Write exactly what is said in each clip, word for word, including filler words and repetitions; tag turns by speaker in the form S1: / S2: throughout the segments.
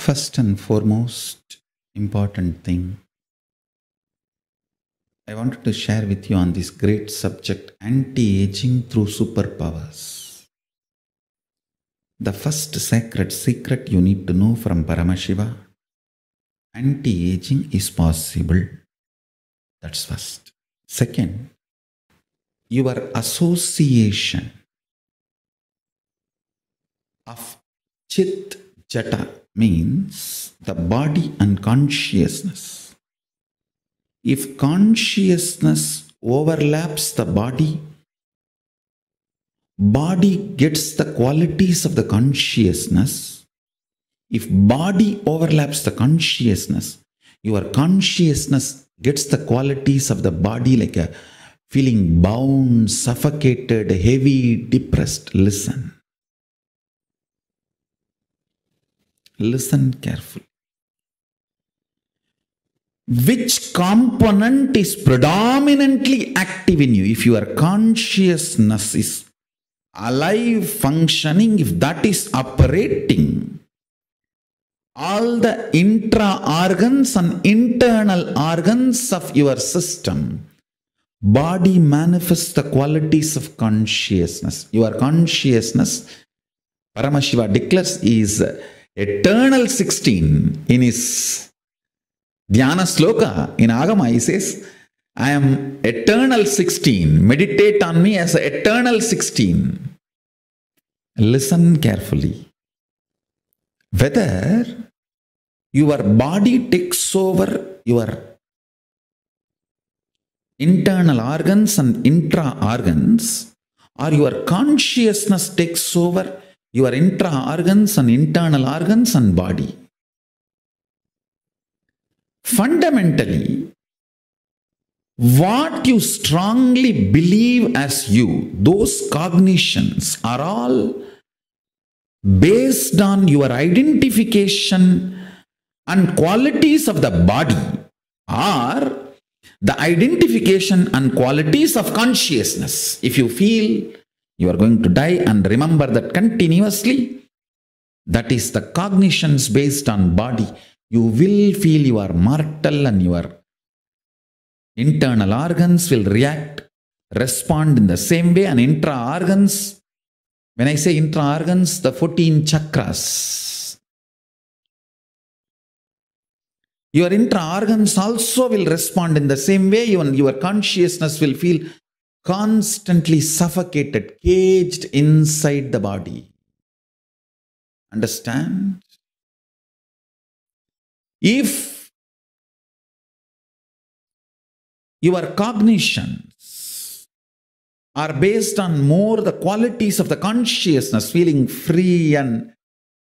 S1: First and foremost important thing I wanted to share with you on this great subject, anti-aging through superpowers. The first sacred secret you need to know from Paramashiva, anti-aging is possible. That's first. Second, your association of Chit Jata means the body and consciousness. If consciousness overlaps the body, body gets the qualities of the consciousness. If body overlaps the consciousness, your consciousness gets the qualities of the body, like a feeling bound, suffocated, heavy, depressed. Listen. Listen carefully. Which component is predominantly active in you? If your consciousness is alive, functioning, if that is operating, all the intra-organs and internal organs of your system, body manifests the qualities of consciousness. Your consciousness, Paramashiva declares, is eternal sixteen. In his Dhyana Sloka, in Agama, he says, I am eternal sixteen. Meditate on me as eternal sixteen. Listen carefully. Whether your body takes over your internal organs and intra-organs, or your consciousness takes over your intra-organs and internal organs and body. Fundamentally, what you strongly believe as you, those cognitions are all based on your identification and qualities of the body, or the identification and qualities of consciousness. If you feel you are going to die, and remember that continuously, that is the cognitions based on body. You will feel you are mortal and your internal organs will react, respond in the same way, and intra-organs, when I say intra-organs, the fourteen chakras, your intra-organs also will respond in the same way. Even your consciousness will feel constantly suffocated, caged inside the body. Understand? If your cognitions are based on more the qualities of the consciousness, feeling free and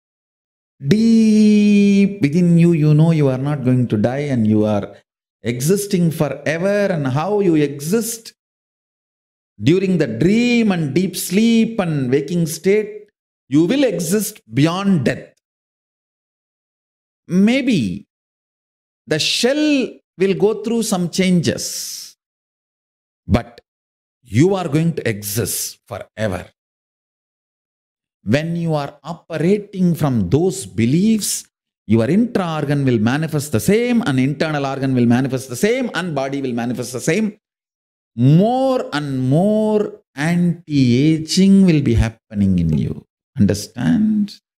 S1: deep within you, you know you are not going to die and you are existing forever, and how you exist during the dream and deep sleep and waking state, you will exist beyond death. Maybe the shell will go through some changes, but you are going to exist forever. When you are operating from those beliefs, your intra-organ will manifest the same, and internal organ will manifest the same, and body will manifest the same. More and more anti-aging will be happening in you. Understand?